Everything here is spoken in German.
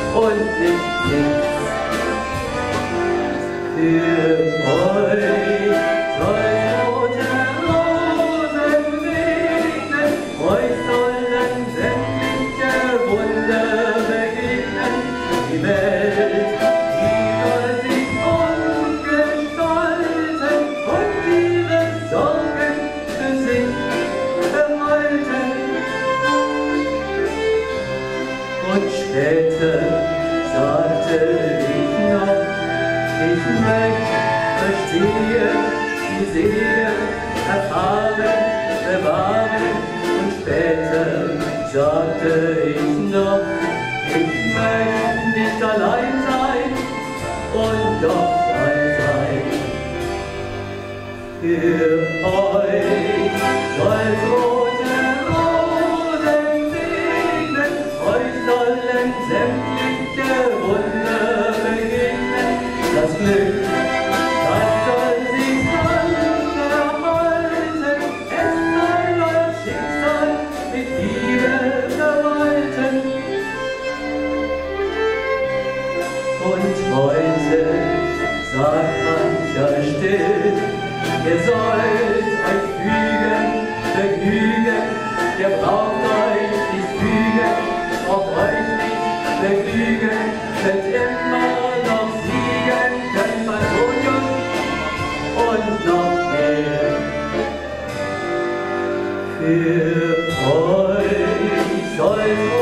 und nichts. Für euch soll rote Rosen regnen, euch sollen sämtliche Wunder begegnen. Die Welt, die soll sich umgestalten und ihre Sorgen für sich behalten. Und später sagte ich noch, ich möchte verstehen, die Seele erfahren, bewahren. Und später sagte ich noch, ich möchte nicht allein sein und doch frei sein. Für euch soll's rote Rosen segnen, euch sollen sämtliche Wunder begegnen. Das Glück, das soll sich sanft erhalten, es soll euer Schicksal mit Liebe verwalten. Und heute sagt mancher still, ihr sollt euch fügen, begnügen, ihr braucht euch nicht fügen, braucht euch nicht begnügen, könnt immer noch siegen, könnt man so jung und noch mehr. Für euch soll